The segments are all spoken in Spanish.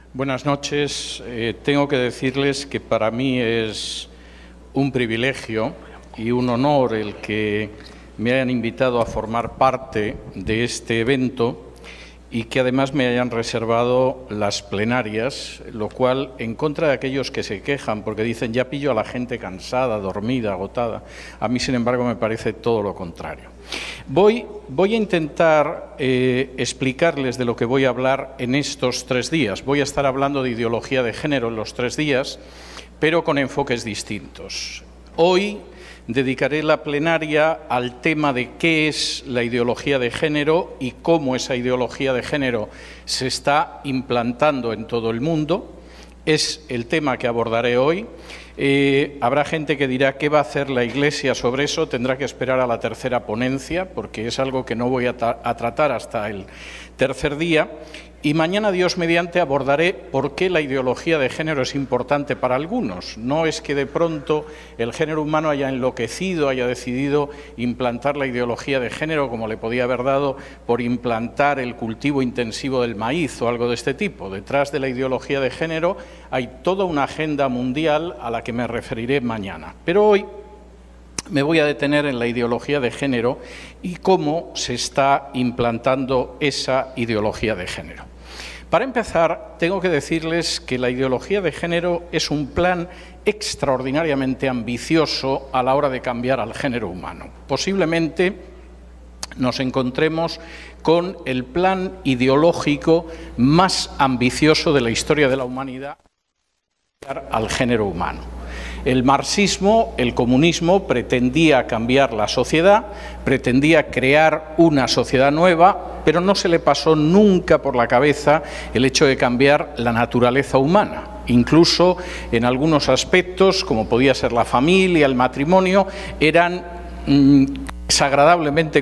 Buenas noches. Tengo que decirles que para mí es un privilegio y un honor el que me hayan invitado a formar parte de este evento y que además me hayan reservado las plenarias, lo cual, en contra de aquellos que se quejan porque dicen ya pillo a la gente cansada, dormida, agotada, a mí, sin embargo, me parece todo lo contrario. Voy a intentar explicarles de lo que voy a hablar en estos 3 días. Voy a estar hablando de ideología de género en los 3 días, pero con enfoques distintos. Hoy dedicaré la plenaria al tema de qué es la ideología de género y cómo esa ideología de género se está implantando en todo el mundo. Es el tema que abordaré hoy. Habrá gente que dirá qué va a hacer la Iglesia sobre eso, tendrá que esperar a la tercera ponencia, porque es algo que no voy a tratar hasta el tercer día. Y mañana, Dios mediante, abordaré por qué la ideología de género es importante para algunos. No es que de pronto el género humano haya enloquecido, haya decidido implantar la ideología de género como le podía haber dado por implantar el cultivo intensivo del maíz o algo de este tipo. Detrás de la ideología de género hay toda una agenda mundial a la que me referiré mañana. Pero hoy me voy a detener en la ideología de género y cómo se está implantando esa ideología de género. Para empezar, tengo que decirles que la ideología de género es un plan extraordinariamente ambicioso a la hora de cambiar al género humano. Posiblemente nos encontremos con el plan ideológico más ambicioso de la historia de la humanidad al género humano. El marxismo, el comunismo, pretendía cambiar la sociedad, pretendía crear una sociedad nueva, pero no se le pasó nunca por la cabeza el hecho de cambiar la naturaleza humana. Incluso en algunos aspectos, como podía ser la familia, el matrimonio, eran desagradablemente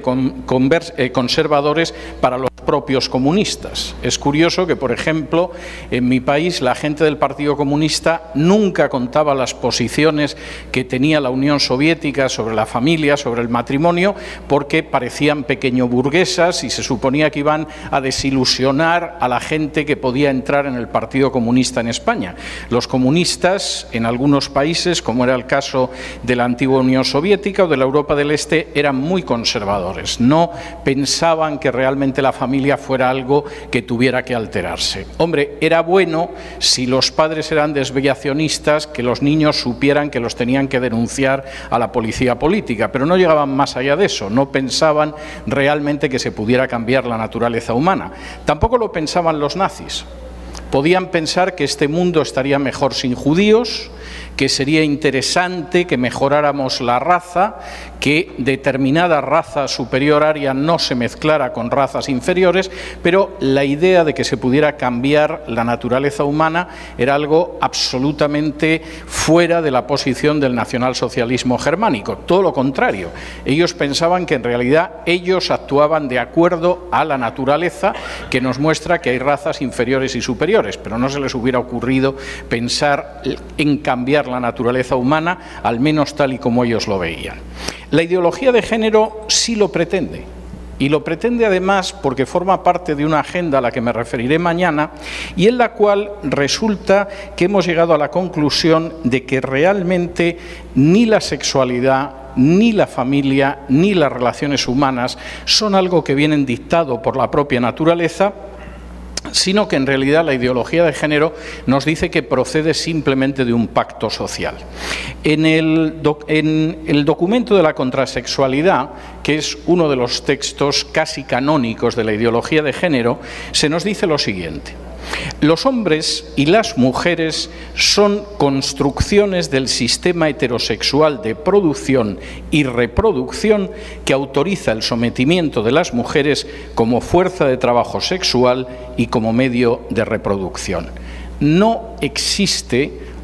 conservadores para los propios comunistas. Es curioso que, por ejemplo, en mi país la gente del Partido Comunista nunca contaba las posiciones que tenía la Unión Soviética sobre la familia, sobre el matrimonio, porque parecían pequeño burguesas y se suponía que iban a desilusionar a la gente que podía entrar en el Partido Comunista en España. Los comunistas en algunos países, como era el caso de la antigua Unión Soviética o de la Europa del Este, eran muy conservadores. No pensaban que realmente la familia fuera algo que tuviera que alterarse. Hombre, era bueno si los padres eran desviacionistas que los niños supieran que los tenían que denunciar a la policía política, pero no llegaban más allá de eso, no pensaban realmente que se pudiera cambiar la naturaleza humana. Tampoco lo pensaban los nazis. Podían pensar que este mundo estaría mejor sin judíos, que sería interesante que mejoráramos la raza, que determinada raza superior aria no se mezclara con razas inferiores, pero la idea de que se pudiera cambiar la naturaleza humana era algo absolutamente fuera de la posición del nacionalsocialismo germánico. Todo lo contrario, ellos pensaban que en realidad ellos actuaban de acuerdo a la naturaleza, que nos muestra que hay razas inferiores y superiores, pero no se les hubiera ocurrido pensar en cambiar la naturaleza humana, al menos tal y como ellos lo veían. La ideología de género sí lo pretende, y lo pretende además porque forma parte de una agenda a la que me referiré mañana y en la cual resulta que hemos llegado a la conclusión de que realmente ni la sexualidad, ni la familia, ni las relaciones humanas son algo que vienen dictado por la propia naturaleza, sino que en realidad la ideología de género nos dice que procede simplemente de un pacto social. En el documento de la contrasexualidad, que es uno de los textos casi canónicos de la ideología de género, se nos dice lo siguiente: los hombres y las mujeres son construcciones del sistema heterosexual de producción y reproducción que autoriza el sometimiento de las mujeres como fuerza de trabajo sexual y como medio de reproducción. No existe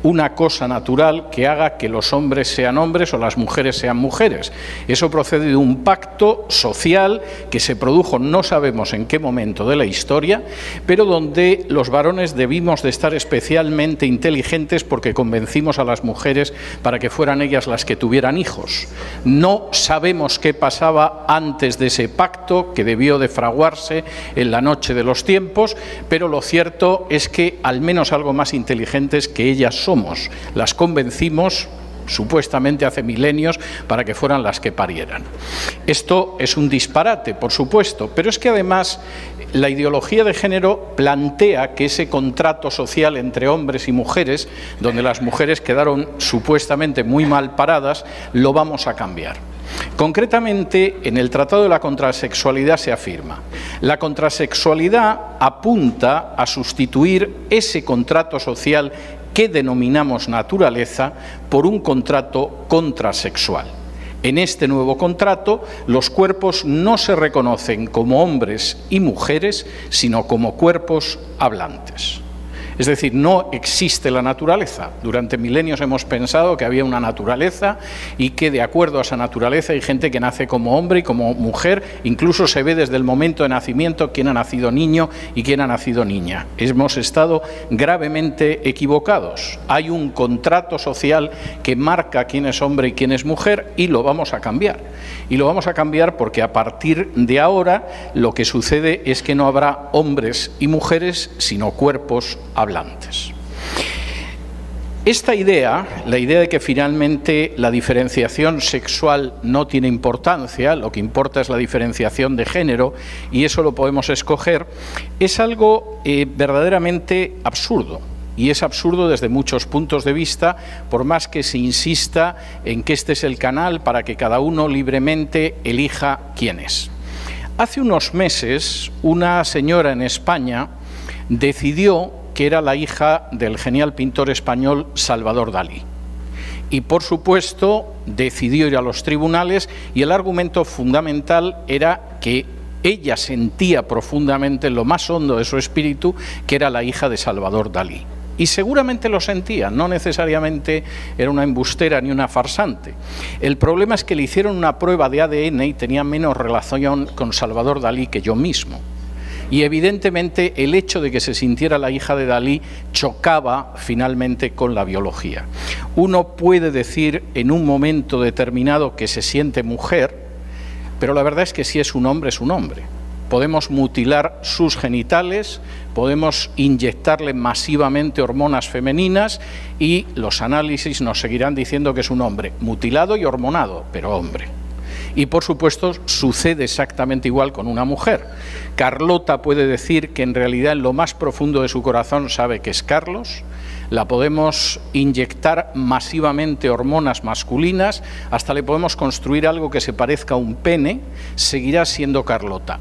una cosa natural que haga que los hombres sean hombres o las mujeres sean mujeres. Eso procede de un pacto social que se produjo no sabemos en qué momento de la historia, pero donde los varones debimos de estar especialmente inteligentes porque convencimos a las mujeres para que fueran ellas las que tuvieran hijos. No sabemos qué pasaba antes de ese pacto que debió de fraguarse en la noche de los tiempos, pero lo cierto es que al menos algo más inteligentes que ellas somos. Las convencimos supuestamente hace milenios para que fueran las que parieran. Esto es un disparate, por supuesto, pero es que además la ideología de género plantea que ese contrato social entre hombres y mujeres, donde las mujeres quedaron supuestamente muy mal paradas, lo vamos a cambiar. Concretamente, en el Tratado de la Contrasexualidad se afirma: la contrasexualidad apunta a sustituir ese contrato social que denominamos naturaleza por un contrato contrasexual. En este nuevo contrato, los cuerpos no se reconocen como hombres y mujeres, sino como cuerpos hablantes. Es decir, no existe la naturaleza. Durante milenios hemos pensado que había una naturaleza y que de acuerdo a esa naturaleza hay gente que nace como hombre y como mujer. Incluso se ve desde el momento de nacimiento quién ha nacido niño y quién ha nacido niña. Hemos estado gravemente equivocados. Hay un contrato social que marca quién es hombre y quién es mujer y lo vamos a cambiar. Y lo vamos a cambiar porque a partir de ahora lo que sucede es que no habrá hombres y mujeres, sino cuerpos hablantes. Esta idea, la idea de que finalmente la diferenciación sexual no tiene importancia, lo que importa es la diferenciación de género y eso lo podemos escoger, es algo verdaderamente absurdo. Y es absurdo desde muchos puntos de vista, por más que se insista en que este es el canal para que cada uno libremente elija quién es. Hace unos meses, una señora en España decidió que era la hija del genial pintor español Salvador Dalí. Y, por supuesto, decidió ir a los tribunales y el argumento fundamental era que ella sentía profundamente en lo más hondo de su espíritu que era la hija de Salvador Dalí. Y seguramente lo sentía, no necesariamente era una embustera ni una farsante. El problema es que le hicieron una prueba de ADN y tenía menos relación con Salvador Dalí que yo mismo. Y evidentemente el hecho de que se sintiera la hija de Dalí chocaba finalmente con la biología. Uno puede decir en un momento determinado que se siente mujer, pero la verdad es que si es un hombre, es un hombre. Podemos mutilar sus genitales, podemos inyectarle masivamente hormonas femeninas y los análisis nos seguirán diciendo que es un hombre mutilado y hormonado, pero hombre. Y por supuesto sucede exactamente igual con una mujer. Carlota puede decir que en realidad en lo más profundo de su corazón sabe que es Carlos. La podemos inyectar masivamente hormonas masculinas, hasta le podemos construir algo que se parezca a un pene, seguirá siendo Carlota.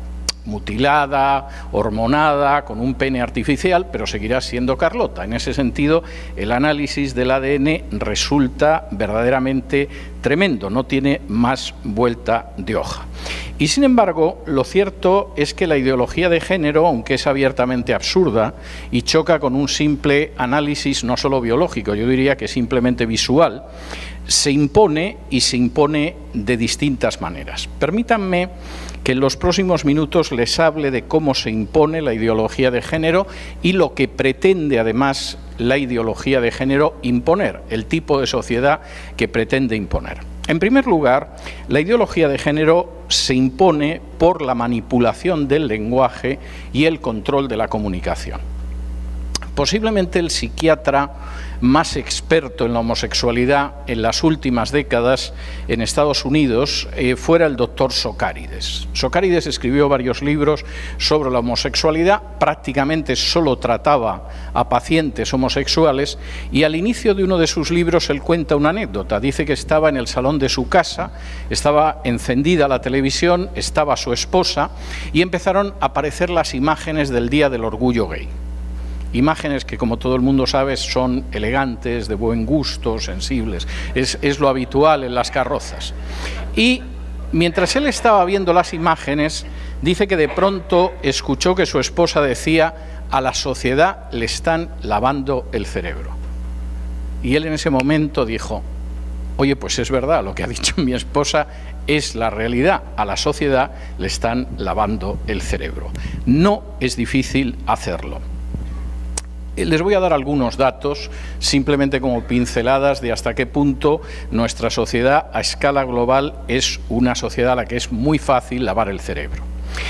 Mutilada, hormonada, con un pene artificial, pero seguirá siendo Carlota. En ese sentido, el análisis del ADN resulta verdaderamente tremendo, no tiene más vuelta de hoja. Y sin embargo, lo cierto es que la ideología de género, aunque es abiertamente absurda y choca con un simple análisis no solo biológico, yo diría que simplemente visual, se impone y se impone de distintas maneras. Permítanme que en los próximos minutos les hable de cómo se impone la ideología de género y lo que pretende además la ideología de género imponer, el tipo de sociedad que pretende imponer. En primer lugar, la ideología de género se impone por la manipulación del lenguaje y el control de la comunicación. Posiblemente el psiquiatra más experto en la homosexualidad en las últimas décadas en Estados Unidos fuera el doctor Socarides. Socarides escribió varios libros sobre la homosexualidad, prácticamente solo trataba a pacientes homosexuales y al inicio de uno de sus libros él cuenta una anécdota. Dice que estaba en el salón de su casa, estaba encendida la televisión, estaba su esposa y empezaron a aparecer las imágenes del Día del Orgullo Gay. Imágenes que, como todo el mundo sabe, son elegantes, de buen gusto, sensibles. Es lo habitual en las carrozas. Y mientras él estaba viendo las imágenes, dice que de pronto escuchó que su esposa decía: a la sociedad le están lavando el cerebro. Y él en ese momento dijo: oye, pues es verdad, lo que ha dicho mi esposa es la realidad. A la sociedad le están lavando el cerebro. No es difícil hacerlo. Les voy a dar algunos datos, simplemente como pinceladas de hasta qué punto nuestra sociedad a escala global es una sociedad a la que es muy fácil lavar el cerebro.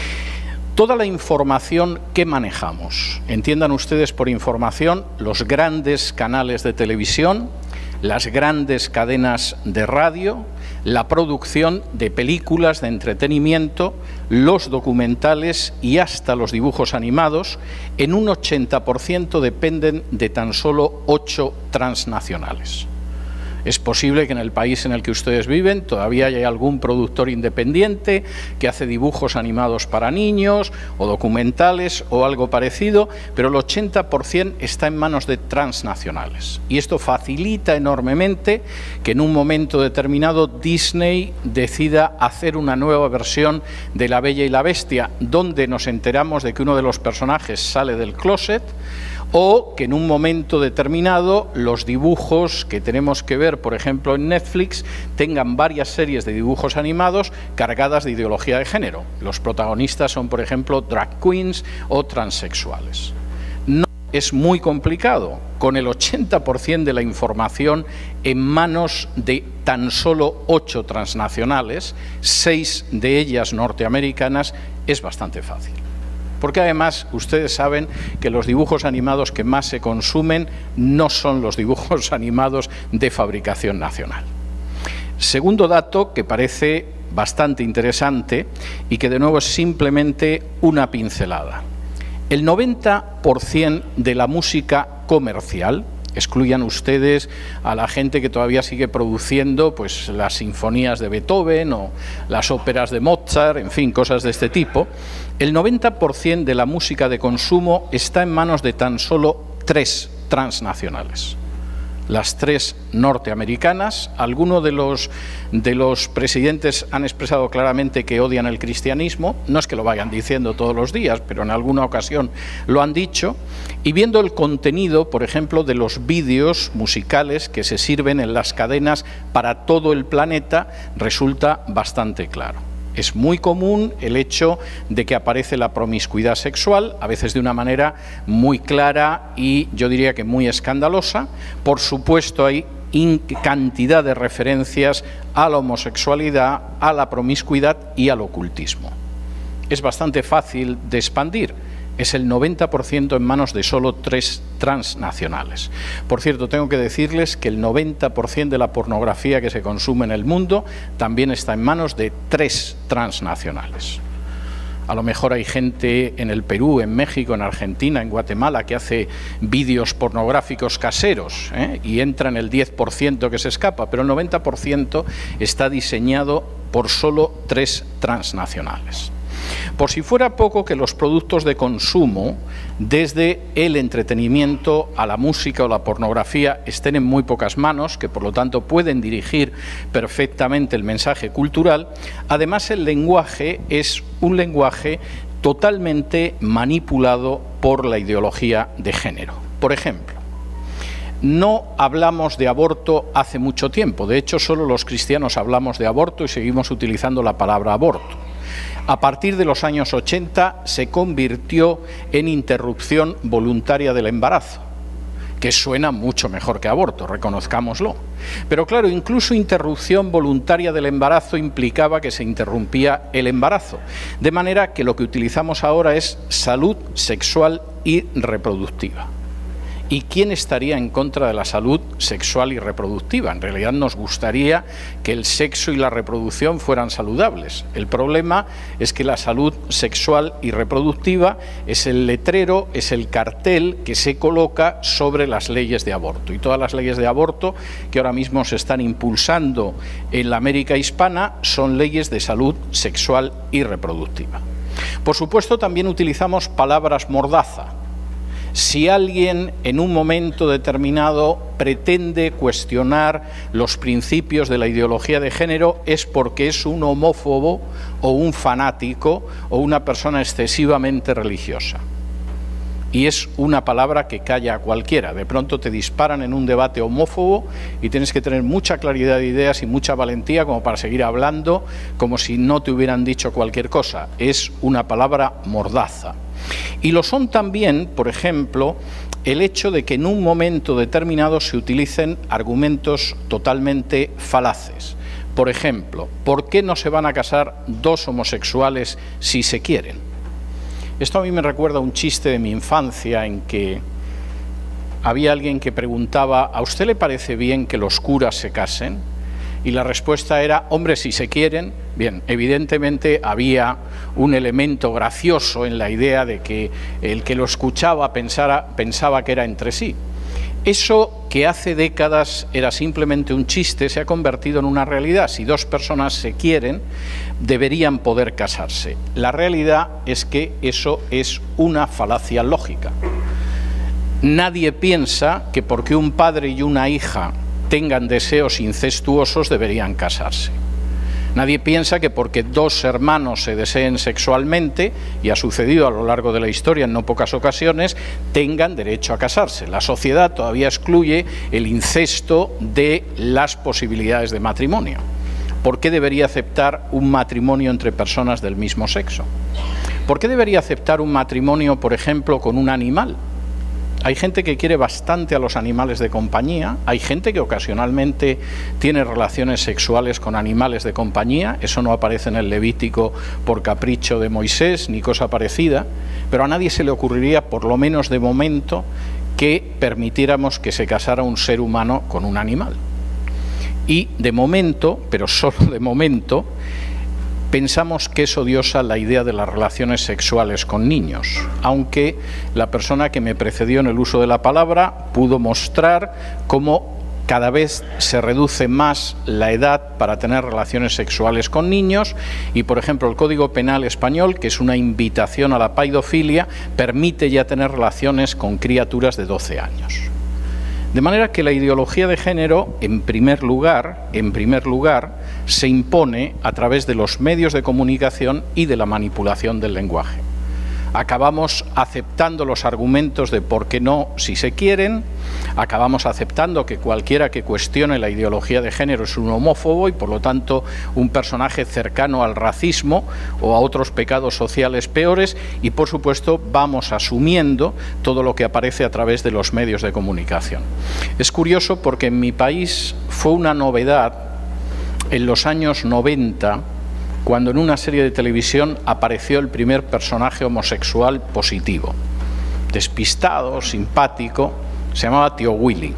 Toda la información que manejamos, entiendan ustedes por información los grandes canales de televisión, las grandes cadenas de radio, la producción de películas de entretenimiento, los documentales y hasta los dibujos animados, en un 80% dependen de tan solo 8 transnacionales. Es posible que en el país en el que ustedes viven todavía haya algún productor independiente que hace dibujos animados para niños o documentales o algo parecido, pero el 80% está en manos de transnacionales. Y esto facilita enormemente que en un momento determinado Disney decida hacer una nueva versión de La Bella y la Bestia, donde nos enteramos de que uno de los personajes sale del closet, o que en un momento determinado los dibujos que tenemos que ver, por ejemplo, en Netflix, tengan varias series de dibujos animados cargadas de ideología de género. Los protagonistas son, por ejemplo, drag queens o transexuales. No es muy complicado, con el 80% de la información en manos de tan solo 8 transnacionales, 6 de ellas norteamericanas, es bastante fácil. Porque además ustedes saben que los dibujos animados que más se consumen no son los dibujos animados de fabricación nacional. Segundo dato que parece bastante interesante y que de nuevo es simplemente una pincelada. El 90% de la música comercial, excluyan ustedes a la gente que todavía sigue produciendo pues las sinfonías de Beethoven o las óperas de Mozart, en fin, cosas de este tipo, el 90% de la música de consumo está en manos de tan solo 3 transnacionales. Las 3 norteamericanas. Algunos de los presidentes han expresado claramente que odian el cristianismo, no es que lo vayan diciendo todos los días, pero en alguna ocasión lo han dicho, y viendo el contenido, por ejemplo, de los vídeos musicales que se sirven en las cadenas para todo el planeta, resulta bastante claro. Es muy común el hecho de que aparece la promiscuidad sexual, a veces de una manera muy clara y yo diría que muy escandalosa. Por supuesto hay cantidad de referencias a la homosexualidad, a la promiscuidad y al ocultismo. Es bastante fácil de expandir. Es el 90% en manos de solo 3 transnacionales. Por cierto, tengo que decirles que el 90% de la pornografía que se consume en el mundo también está en manos de 3 transnacionales. A lo mejor hay gente en el Perú, en México, en Argentina, en Guatemala, que hace vídeos pornográficos caseros, y entra en el 10% que se escapa, pero el 90% está diseñado por solo 3 transnacionales. Por si fuera poco que los productos de consumo, desde el entretenimiento a la música o la pornografía, estén en muy pocas manos, que por lo tanto pueden dirigir perfectamente el mensaje cultural, además el lenguaje es un lenguaje totalmente manipulado por la ideología de género. Por ejemplo, no hablamos de aborto hace mucho tiempo, de hecho solo los cristianos hablamos de aborto y seguimos utilizando la palabra aborto. A partir de los años 80 se convirtió en interrupción voluntaria del embarazo, que suena mucho mejor que aborto, reconozcámoslo. Pero claro, incluso interrupción voluntaria del embarazo implicaba que se interrumpía el embarazo, de manera que lo que utilizamos ahora es salud sexual y reproductiva. ¿Y quién estaría en contra de la salud sexual y reproductiva? En realidad nos gustaría que el sexo y la reproducción fueran saludables. El problema es que la salud sexual y reproductiva es el letrero, es el cartel que se coloca sobre las leyes de aborto. Y todas las leyes de aborto que ahora mismo se están impulsando en la América hispana son leyes de salud sexual y reproductiva. Por supuesto, también utilizamos palabras mordaza. Si alguien en un momento determinado pretende cuestionar los principios de la ideología de género es porque es un homófobo o un fanático o una persona excesivamente religiosa. y es una palabra que calla a cualquiera. De pronto te disparan en un debate homófobo y tienes que tener mucha claridad de ideas y mucha valentía como para seguir hablando como si no te hubieran dicho cualquier cosa. Es una palabra mordaza. Y lo son también, por ejemplo, el hecho de que en un momento determinado se utilicen argumentos totalmente falaces. Por ejemplo, ¿por qué no se van a casar dos homosexuales si se quieren? Esto a mí me recuerda un chiste de mi infancia en que había alguien que preguntaba: ¿a usted le parece bien que los curas se casen? Y la respuesta era: hombre, si se quieren. Bien, evidentemente había un elemento gracioso en la idea de que el que lo escuchaba pensaba que era entre sí. Eso que hace décadas era simplemente un chiste se ha convertido en una realidad. Si dos personas se quieren, deberían poder casarse. La realidad es que eso es una falacia lógica. Nadie piensa que porque un padre y una hija tengan deseos incestuosos deberían casarse. Nadie piensa que porque dos hermanos se deseen sexualmente, y ha sucedido a lo largo de la historia en no pocas ocasiones, tengan derecho a casarse. La sociedad todavía excluye el incesto de las posibilidades de matrimonio. ¿Por qué debería aceptar un matrimonio entre personas del mismo sexo? ¿Por qué debería aceptar un matrimonio, por ejemplo, con un animal? Hay gente que quiere bastante a los animales de compañía, hay gente que ocasionalmente tiene relaciones sexuales con animales de compañía, eso no aparece en el Levítico por capricho de Moisés ni cosa parecida, pero a nadie se le ocurriría, por lo menos de momento, que permitiéramos que se casara un ser humano con un animal. Y de momento, pero solo de momento, pensamos que es odiosa la idea de las relaciones sexuales con niños, aunque la persona que me precedió en el uso de la palabra pudo mostrar cómo cada vez se reduce más la edad para tener relaciones sexuales con niños y, por ejemplo, el Código Penal español, que es una invitación a la paidofilia, permite ya tener relaciones con criaturas de 12 años. De manera que la ideología de género, en primer lugar, se impone a través de los medios de comunicación y de la manipulación del lenguaje. Acabamos aceptando los argumentos de por qué no si se quieren, acabamos aceptando que cualquiera que cuestione la ideología de género es un homófobo y por lo tanto un personaje cercano al racismo o a otros pecados sociales peores y por supuesto vamos asumiendo todo lo que aparece a través de los medios de comunicación. Es curioso porque en mi país fue una novedad en los años 90 cuando en una serie de televisión apareció el primer personaje homosexual positivo, despistado, simpático, se llamaba Tío Willy.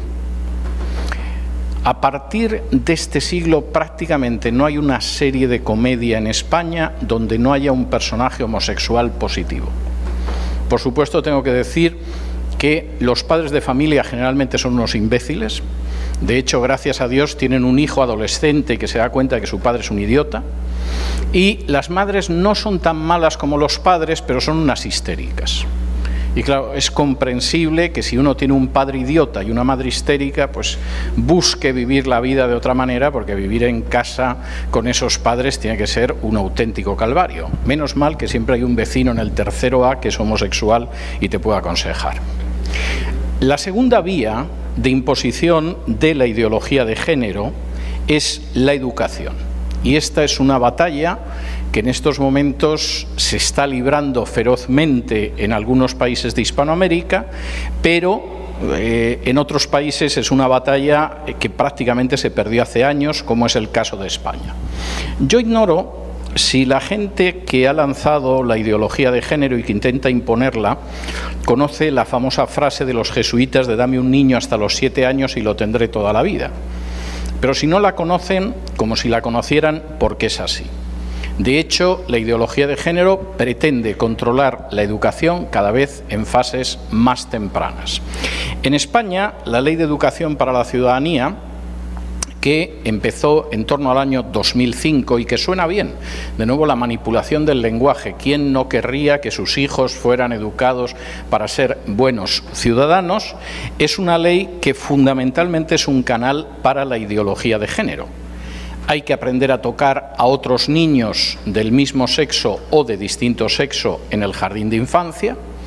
A partir de este siglo prácticamente no hay una serie de comedia en España donde no haya un personaje homosexual positivo. Por supuesto tengo que decir que los padres de familia generalmente son unos imbéciles. De hecho, gracias a Dios, tienen un hijo adolescente que se da cuenta de que su padre es un idiota. Y las madres no son tan malas como los padres, pero son unas histéricas. Y claro, es comprensible que si uno tiene un padre idiota y una madre histérica, pues busque vivir la vida de otra manera, porque vivir en casa con esos padres tiene que ser un auténtico calvario. Menos mal que siempre hay un vecino en el tercero A que es homosexual y te puede aconsejar. La segunda vía de imposición de la ideología de género es la educación. Y esta es una batalla que en estos momentos se está librando ferozmente en algunos países de Hispanoamérica, pero en otros países es una batalla que prácticamente se perdió hace años, como es el caso de España. Yo ignoro si la gente que ha lanzado la ideología de género y que intenta imponerla conoce la famosa frase de los jesuitas de dame un niño hasta los 7 años y lo tendré toda la vida. Pero si no la conocen, como si la conocieran, porque es así. De hecho, la ideología de género pretende controlar la educación cada vez en fases más tempranas. En España, la Ley de Educación para la Ciudadanía, que empezó en torno al año 2005 y que suena bien, de nuevo la manipulación del lenguaje, ¿quién no querría que sus hijos fueran educados para ser buenos ciudadanos? Es una ley que fundamentalmente es un canal para la ideología de género. Hay que aprender a tocar a otros niños del mismo sexo o de distinto sexo en el jardín de infancia.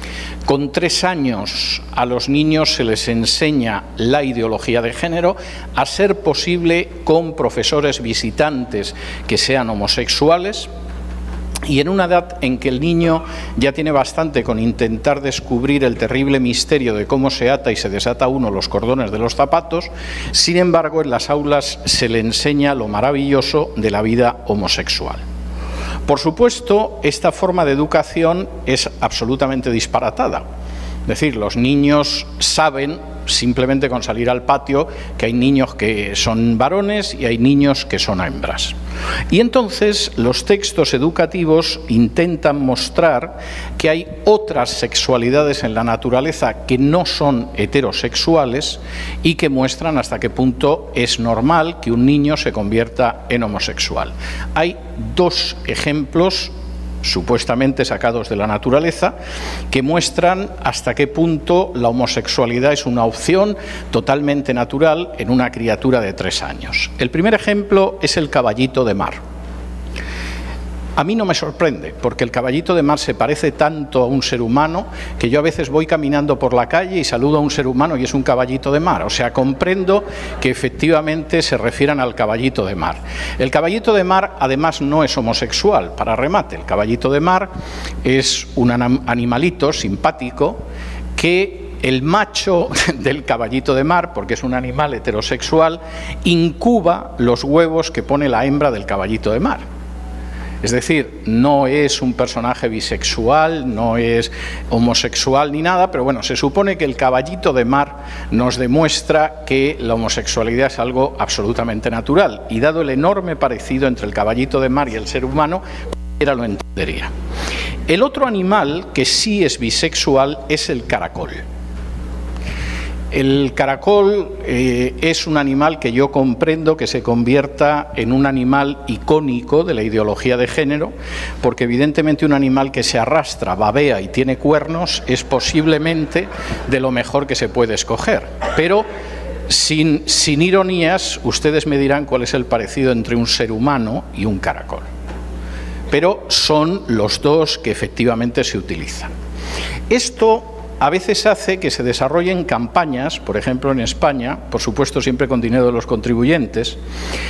Con 3 años a los niños se les enseña la ideología de género, a ser posible con profesores visitantes que sean homosexuales, y en una edad en que el niño ya tiene bastante con intentar descubrir el terrible misterio de cómo se ata y se desata uno los cordones de los zapatos, sin embargo en las aulas se le enseña lo maravilloso de la vida homosexual. Por supuesto, esta forma de educación es absolutamente disparatada. Es decir, los niños saben, simplemente con salir al patio, que hay niños que son varones y hay niños que son hembras. Y entonces los textos educativos intentan mostrar que hay otras sexualidades en la naturaleza que no son heterosexuales y que muestran hasta qué punto es normal que un niño se convierta en homosexual. Hay 2 ejemplos supuestamente sacados de la naturaleza, que muestran hasta qué punto la homosexualidad es una opción totalmente natural en una criatura de 3 años. El primer ejemplo es el caballito de mar. A mí no me sorprende, porque el caballito de mar se parece tanto a un ser humano que yo a veces voy caminando por la calle y saludo a un ser humano y es un caballito de mar. O sea, comprendo que efectivamente se refieran al caballito de mar. El caballito de mar, además, no es homosexual, para remate. El caballito de mar es un animalito simpático que el macho del caballito de mar, porque es un animal heterosexual, incuba los huevos que pone la hembra del caballito de mar. Es decir, no es un personaje bisexual, no es homosexual ni nada, pero bueno, se supone que el caballito de mar nos demuestra que la homosexualidad es algo absolutamente natural, y dado el enorme parecido entre el caballito de mar y el ser humano, cualquiera lo entendería. El otro animal que sí es bisexual es el caracol. El caracol es un animal que yo comprendo que se convierta en un animal icónico de la ideología de género, porque evidentemente un animal que se arrastra, babea y tiene cuernos es posiblemente de lo mejor que se puede escoger. Pero sin ironías, ustedes me dirán cuál es el parecido entre un ser humano y un caracol. Pero son los 2 que efectivamente se utilizan. Esto a veces hace que se desarrollen campañas, por ejemplo en España, por supuesto siempre con dinero de los contribuyentes,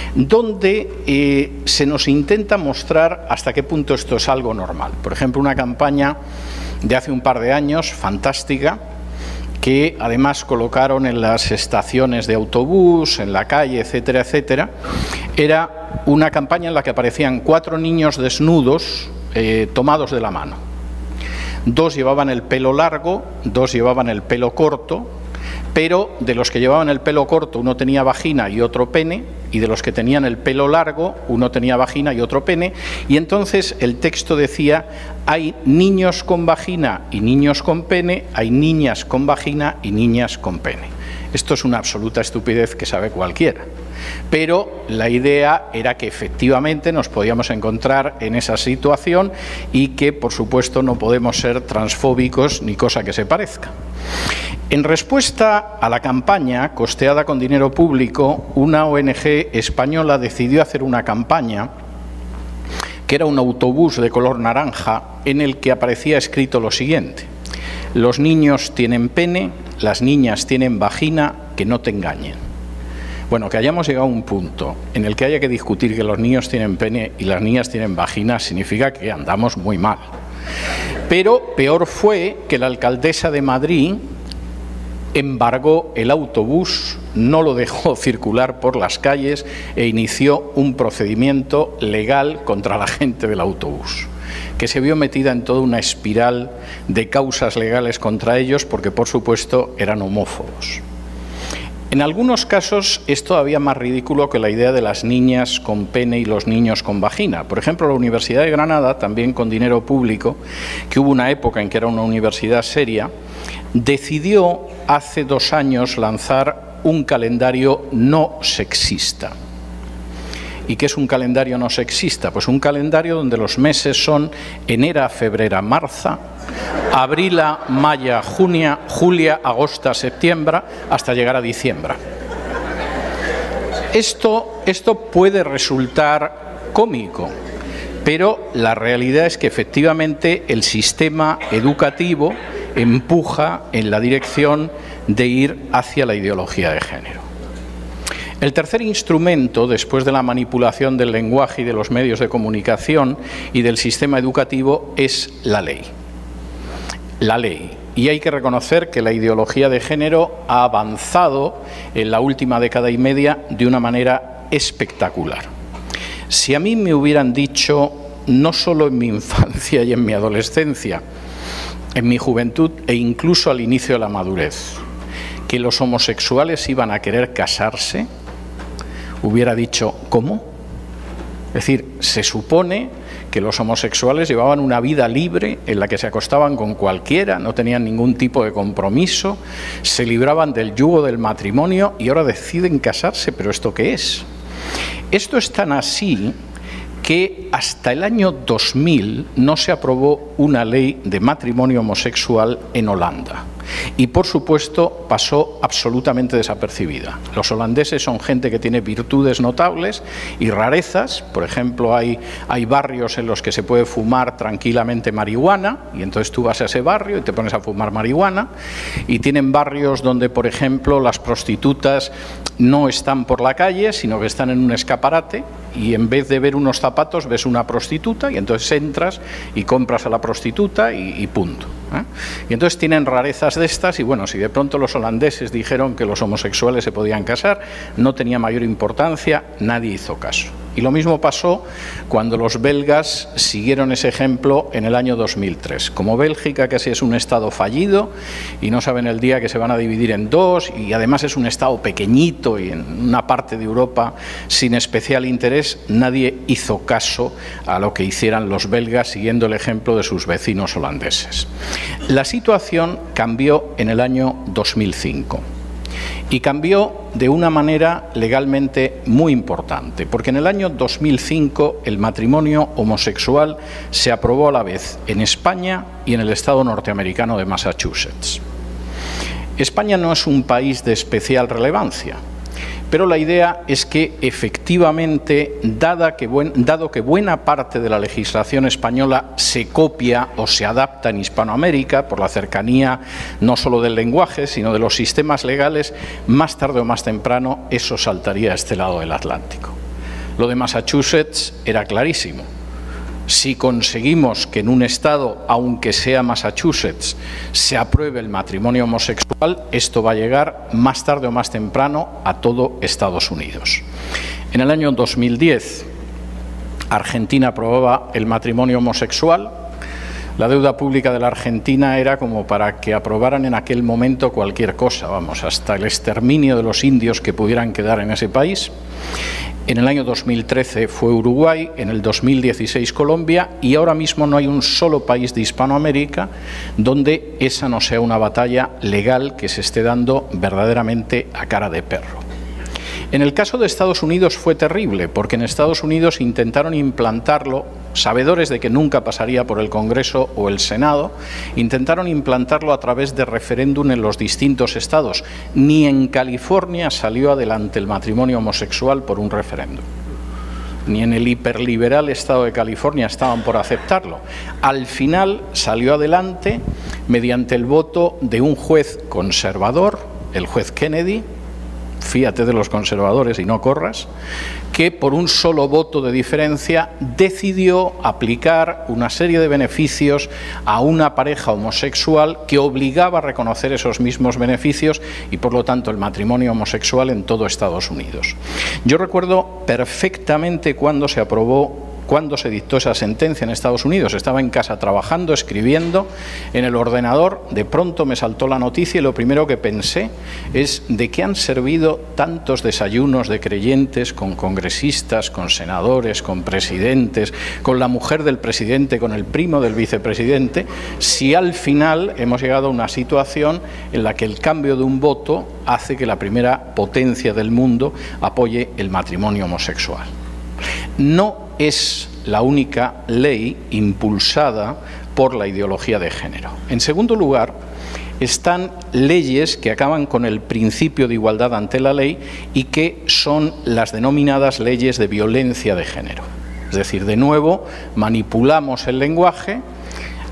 donde se nos intenta mostrar hasta qué punto esto es algo normal. Por ejemplo, una campaña de hace un par de años, fantástica, que además colocaron en las estaciones de autobús, en la calle, etcétera, etcétera, era una campaña en la que aparecían 4 niños desnudos tomados de la mano. 2 llevaban el pelo largo, 2 llevaban el pelo corto, pero de los que llevaban el pelo corto uno tenía vagina y otro pene, y de los que tenían el pelo largo uno tenía vagina y otro pene, y entonces el texto decía: hay niños con vagina y niños con pene, hay niñas con vagina y niñas con pene. Esto es una absoluta estupidez que sabe cualquiera. Pero la idea era que efectivamente nos podíamos encontrar en esa situación y que, por supuesto, no podemos ser transfóbicos ni cosa que se parezca. En respuesta a la campaña, costeada con dinero público, una ONG española decidió hacer una campaña que era un autobús de color naranja en el que aparecía escrito lo siguiente: los niños tienen pene, las niñas tienen vagina, que no te engañen. Bueno, que hayamos llegado a un punto en el que haya que discutir que los niños tienen pene y las niñas tienen vagina significa que andamos muy mal. Pero peor fue que la alcaldesa de Madrid embargó el autobús, no lo dejó circular por las calles e inició un procedimiento legal contra la gente del autobús, que se vio metida en toda una espiral de causas legales contra ellos porque, por supuesto, eran homófobos. En algunos casos es todavía más ridículo que la idea de las niñas con pene y los niños con vagina. Por ejemplo, la Universidad de Granada, también con dinero público, que hubo una época en que era una universidad seria, decidió hace 2 años lanzar un calendario no sexista. ¿Y qué es un calendario no sexista? Pues un calendario donde los meses son enero, febrero, marzo, abril, mayo, junio, julio, agosto, septiembre, hasta llegar a diciembre. Esto puede resultar cómico, pero la realidad es que efectivamente el sistema educativo empuja en la dirección de ir hacia la ideología de género. El tercer instrumento, después de la manipulación del lenguaje y de los medios de comunicación y del sistema educativo, es la ley. La ley. Y hay que reconocer que la ideología de género ha avanzado en la última década y media de una manera espectacular. Si a mí me hubieran dicho, no solo en mi infancia y en mi adolescencia, en mi juventud e incluso al inicio de la madurez, que los homosexuales iban a querer casarse, hubiera dicho, ¿cómo? Es decir, se supone que los homosexuales llevaban una vida libre en la que se acostaban con cualquiera, no tenían ningún tipo de compromiso, se libraban del yugo del matrimonio y ahora deciden casarse. ¿Pero esto qué es? Esto es tan así que hasta el año 2000 no se aprobó una ley de matrimonio homosexual en Holanda. Y, por supuesto, pasó absolutamente desapercibida. Los holandeses son gente que tiene virtudes notables y rarezas. Por ejemplo, hay barrios en los que se puede fumar tranquilamente marihuana, y entonces tú vas a ese barrio y te pones a fumar marihuana. Y tienen barrios donde, por ejemplo, las prostitutas no están por la calle, sino que están en un escaparate, y en vez de ver unos zapatos ves una prostituta, y entonces entras y compras a la prostituta y punto. Y entonces tienen rarezas de estas, y bueno, si de pronto los holandeses dijeron que los homosexuales se podían casar, no tenía mayor importancia, nadie hizo caso. Y lo mismo pasó cuando los belgas siguieron ese ejemplo en el año 2003. Como Bélgica casi es un estado fallido y no saben el día que se van a dividir en dos, y además es un estado pequeñito y en una parte de Europa sin especial interés, nadie hizo caso a lo que hicieran los belgas siguiendo el ejemplo de sus vecinos holandeses. La situación cambió en el año 2005. Y cambió de una manera legalmente muy importante, porque en el año 2005 el matrimonio homosexual se aprobó a la vez en España y en el estado norteamericano de Massachusetts. España no es un país de especial relevancia, pero la idea es que efectivamente, dado que buena parte de la legislación española se copia o se adapta en Hispanoamérica por la cercanía no solo del lenguaje, sino de los sistemas legales, más tarde o más temprano eso saltaría a este lado del Atlántico. Lo de Massachusetts era clarísimo. Si conseguimos que en un estado, aunque sea Massachusetts, se apruebe el matrimonio homosexual, esto va a llegar más tarde o más temprano a todo Estados Unidos. En el año 2010, Argentina aprobaba el matrimonio homosexual. La deuda pública de la Argentina era como para que aprobaran en aquel momento cualquier cosa, vamos, hasta el exterminio de los indios que pudieran quedar en ese país. En el año 2013 fue Uruguay, en el 2016 Colombia, y ahora mismo no hay un solo país de Hispanoamérica donde esa no sea una batalla legal que se esté dando verdaderamente a cara de perro. En el caso de Estados Unidos fue terrible, porque en Estados Unidos intentaron implantarlo, sabedores de que nunca pasaría por el Congreso o el Senado, intentaron implantarlo a través de referéndum en los distintos estados. Ni en California salió adelante el matrimonio homosexual por un referéndum. Ni en el hiperliberal estado de California estaban por aceptarlo. Al final salió adelante mediante el voto de un juez conservador, el juez Kennedy, fíjate de los conservadores y no corras, que por un solo voto de diferencia decidió aplicar una serie de beneficios a una pareja homosexual que obligaba a reconocer esos mismos beneficios y por lo tanto el matrimonio homosexual en todo Estados Unidos. Yo recuerdo perfectamente cuando se aprobó, cuando se dictó esa sentencia en Estados Unidos. Estaba en casa trabajando, escribiendo en el ordenador, de pronto me saltó la noticia y lo primero que pensé es de qué han servido tantos desayunos de creyentes con congresistas, con senadores, con presidentes, con la mujer del presidente, con el primo del vicepresidente, si al final hemos llegado a una situación en la que el cambio de un voto hace que la primera potencia del mundo apoye el matrimonio homosexual. No es la única ley impulsada por la ideología de género. En segundo lugar, están leyes que acaban con el principio de igualdad ante la ley y que son las denominadas leyes de violencia de género. Es decir, de nuevo, manipulamos el lenguaje,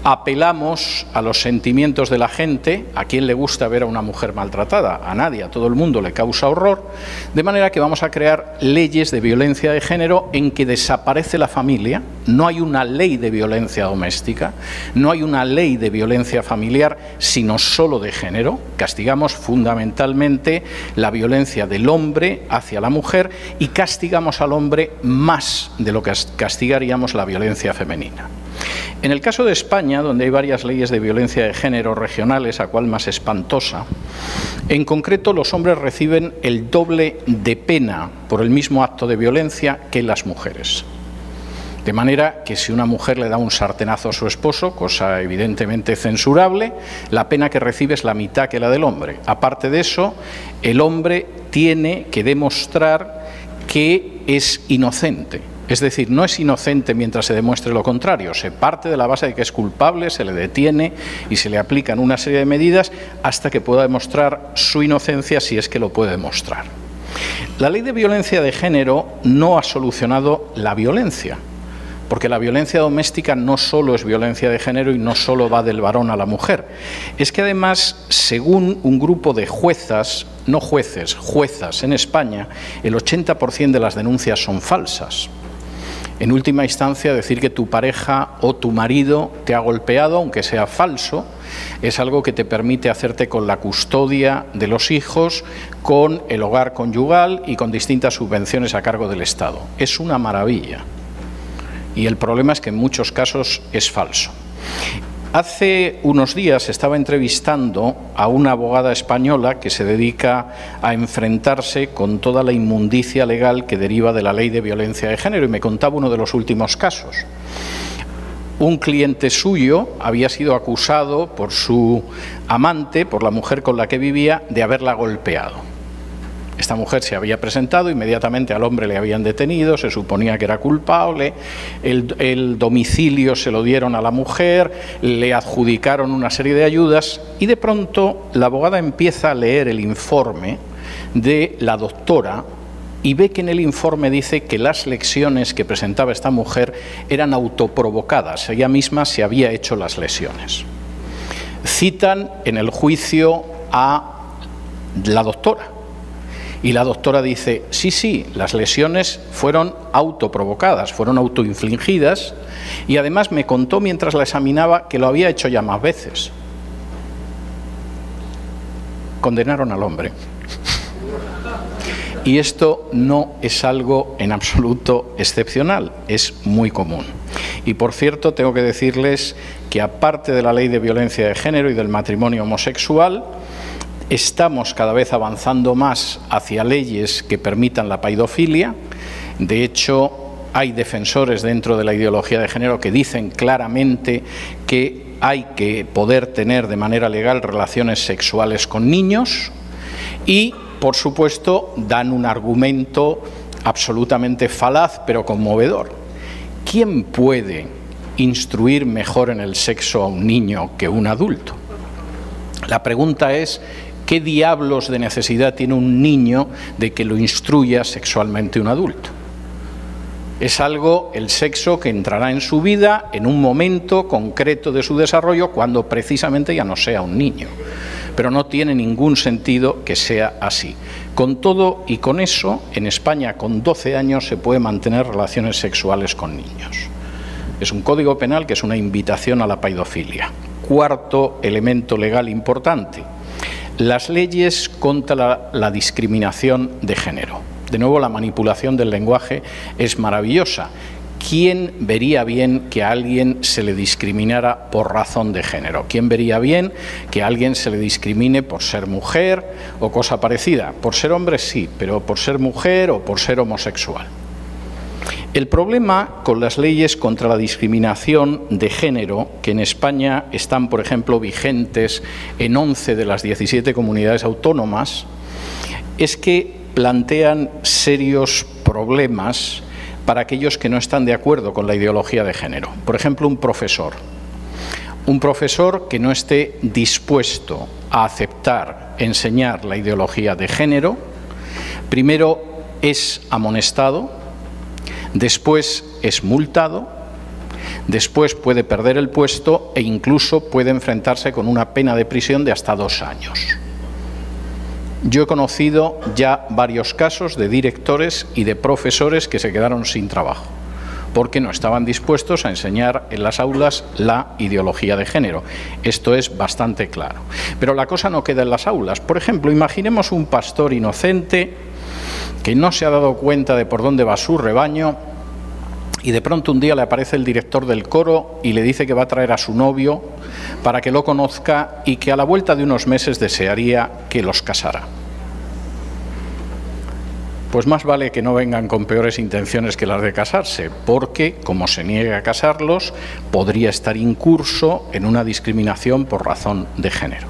apelamos a los sentimientos de la gente. ¿A quién le gusta ver a una mujer maltratada? A nadie, a todo el mundo le causa horror, de manera que vamos a crear leyes de violencia de género en que desaparece la familia. No hay una ley de violencia doméstica, no hay una ley de violencia familiar, sino solo de género. Castigamos fundamentalmente la violencia del hombre hacia la mujer y castigamos al hombre más de lo que castigaríamos la violencia femenina. En el caso de España, donde hay varias leyes de violencia de género regionales, a cual más espantosa, en concreto los hombres reciben el doble de pena por el mismo acto de violencia que las mujeres. De manera que si una mujer le da un sartenazo a su esposo, cosa evidentemente censurable, la pena que recibe es la mitad que la del hombre. Aparte de eso, el hombre tiene que demostrar que es inocente. Es decir, no es inocente mientras se demuestre lo contrario. Se parte de la base de que es culpable, se le detiene y se le aplican una serie de medidas hasta que pueda demostrar su inocencia, si es que lo puede demostrar. La ley de violencia de género no ha solucionado la violencia, porque la violencia doméstica no solo es violencia de género y no solo va del varón a la mujer. Es que además, según un grupo de juezas, no jueces, juezas en España, el 80% de las denuncias son falsas. En última instancia, decir que tu pareja o tu marido te ha golpeado, aunque sea falso, es algo que te permite hacerte con la custodia de los hijos, con el hogar conyugal y con distintas subvenciones a cargo del Estado. Es una maravilla. Y el problema es que en muchos casos es falso. Hace unos días estaba entrevistando a una abogada española que se dedica a enfrentarse con toda la inmundicia legal que deriva de la ley de violencia de género y me contaba uno de los últimos casos. Un cliente suyo había sido acusado por su amante, por la mujer con la que vivía, de haberla golpeado. Esta mujer se había presentado, inmediatamente al hombre le habían detenido, se suponía que era culpable, el domicilio se lo dieron a la mujer, le adjudicaron una serie de ayudas y de pronto la abogada empieza a leer el informe de la doctora y ve que en el informe dice que las lesiones que presentaba esta mujer eran autoprovocadas, ella misma se había hecho las lesiones. Citan en el juicio a la doctora. Y la doctora dice, sí, las lesiones fueron autoprovocadas, fueron autoinfligidas y además me contó mientras la examinaba que lo había hecho ya más veces. Condenaron al hombre. Y esto no es algo en absoluto excepcional, es muy común. Y por cierto, tengo que decirles que aparte de la ley de violencia de género y del matrimonio homosexual, estamos cada vez avanzando más hacia leyes que permitan la paidofilia. De hecho, hay defensores dentro de la ideología de género que dicen claramente que hay que poder tener de manera legal relaciones sexuales con niños y, por supuesto, dan un argumento absolutamente falaz pero conmovedor. ¿Quién puede instruir mejor en el sexo a un niño que un adulto? La pregunta es, ¿qué diablos de necesidad tiene un niño de que lo instruya sexualmente un adulto? Es algo, el sexo, que entrará en su vida en un momento concreto de su desarrollo cuando precisamente ya no sea un niño. Pero no tiene ningún sentido que sea así. Con todo y con eso, en España con 12 años se puede mantener relaciones sexuales con niños. Es un código penal que es una invitación a la paidofilia. Cuarto elemento legal importante, las leyes contra la discriminación de género. De nuevo, la manipulación del lenguaje es maravillosa. ¿Quién vería bien que a alguien se le discriminara por razón de género? ¿Quién vería bien que a alguien se le discrimine por ser mujer o cosa parecida? Por ser hombre sí, pero por ser mujer o por ser homosexual. El problema con las leyes contra la discriminación de género, que en España están, por ejemplo, vigentes en 11 de las 17 comunidades autónomas, es que plantean serios problemas para aquellos que no están de acuerdo con la ideología de género. Por ejemplo, un profesor que no esté dispuesto a aceptar, enseñar la ideología de género, primero es amonestado, después es multado Después puede perder el puesto e incluso puede enfrentarse con una pena de prisión de hasta 2 años. Yo he conocido ya varios casos de directores y de profesores que se quedaron sin trabajo porque no estaban dispuestos a enseñar en las aulas la ideología de género. Esto es bastante claro. Pero la cosa no queda en las aulas. Por ejemplo, imaginemos un pastor inocente que no se ha dado cuenta de por dónde va su rebaño y de pronto un día le aparece el director del coro y le dice que va a traer a su novio para que lo conozca y que a la vuelta de unos meses desearía que los casara. Pues más vale que no vengan con peores intenciones que las de casarse, porque, como se niega a casarlos, podría estar incurso en una discriminación por razón de género.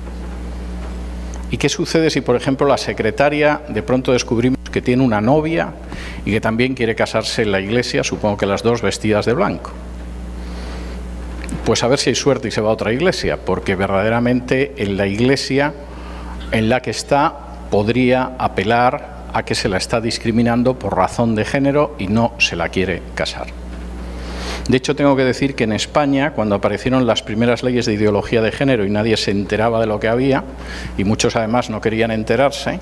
¿Y qué sucede si, por ejemplo, la secretaria de pronto descubrimos que tiene una novia y que también quiere casarse en la iglesia, supongo que las dos vestidas de blanco? Pues a ver si hay suerte y se va a otra iglesia, porque verdaderamente en la iglesia en la que está podría apelar a que se la está discriminando por razón de género y no se la quiere casar. De hecho, tengo que decir que en España, cuando aparecieron las primeras leyes de ideología de género y nadie se enteraba de lo que había, y muchos además no querían enterarse,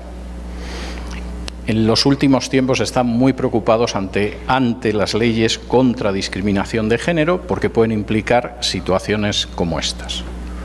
en los últimos tiempos están muy preocupados ante las leyes contra discriminación de género porque pueden implicar situaciones como estas.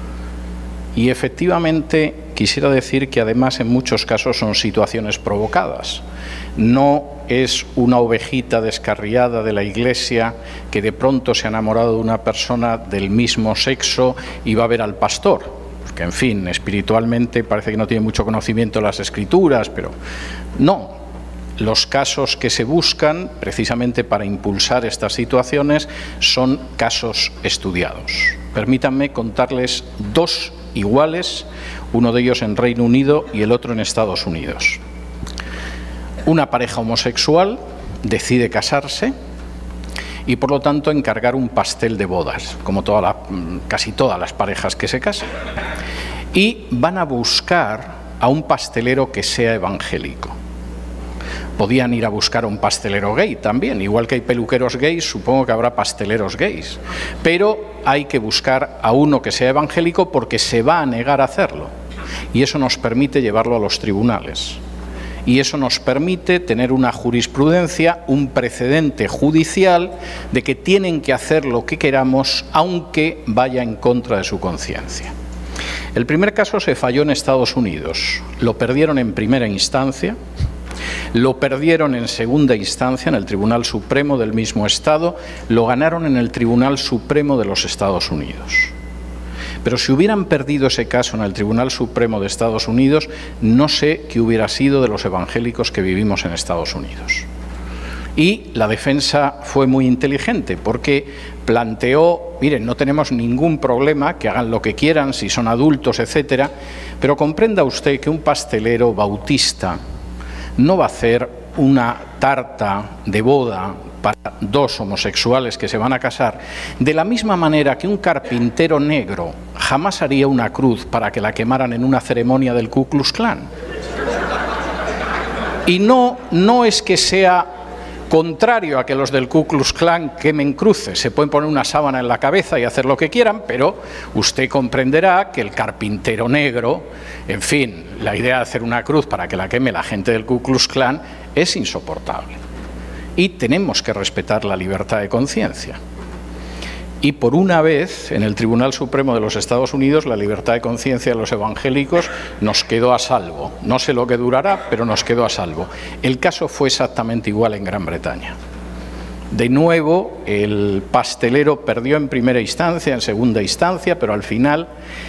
Y efectivamente quisiera decir que además en muchos casos son situaciones provocadas. No es una ovejita descarriada de la iglesia que de pronto se ha enamorado de una persona del mismo sexo y va a ver al pastor. Porque, en fin, espiritualmente parece que no tiene mucho conocimiento de las Escrituras, pero no. Los casos que se buscan precisamente para impulsar estas situaciones son casos estudiados. Permítanme contarles 2 iguales, uno de ellos en Reino Unido y el otro en Estados Unidos. Una pareja homosexual decide casarse y por lo tanto encargar un pastel de bodas, como casi todas las parejas que se casan. Y van a buscar a un pastelero que sea evangélico. Podían ir a buscar a un pastelero gay también, igual que hay peluqueros gays, supongo que habrá pasteleros gays. Pero hay que buscar a uno que sea evangélico porque se va a negar a hacerlo. Y eso nos permite llevarlo a los tribunales. Y eso nos permite tener una jurisprudencia, un precedente judicial de que tienen que hacer lo que queramos, aunque vaya en contra de su conciencia. El primer caso se falló en Estados Unidos. Lo perdieron en primera instancia. Lo perdieron en segunda instancia en el Tribunal Supremo del mismo Estado, lo ganaron en el Tribunal Supremo de los Estados Unidos. Pero si hubieran perdido ese caso en el Tribunal Supremo de Estados Unidos, no sé qué hubiera sido de los evangélicos que vivimos en Estados Unidos. Y la defensa fue muy inteligente porque planteó, miren, no tenemos ningún problema, que hagan lo que quieran, si son adultos, etcétera, pero comprenda usted que un pastelero bautista no va a hacer una tarta de boda para 2 homosexuales que se van a casar, de la misma manera que un carpintero negro jamás haría una cruz para que la quemaran en una ceremonia del Ku Klux Klan. Y no es que sea contrario a que los del Ku Klux Klan quemen cruces, se pueden poner una sábana en la cabeza y hacer lo que quieran, pero usted comprenderá que el carpintero negro, en fin, la idea de hacer una cruz para que la queme la gente del Ku Klux Klan es insoportable. Y tenemos que respetar la libertad de conciencia. Y por una vez, en el Tribunal Supremo de los Estados Unidos, la libertad de conciencia de los evangélicos nos quedó a salvo. No sé lo que durará, pero nos quedó a salvo. El caso fue exactamente igual en Gran Bretaña. De nuevo, el pastelero perdió en primera instancia, en segunda instancia, pero al final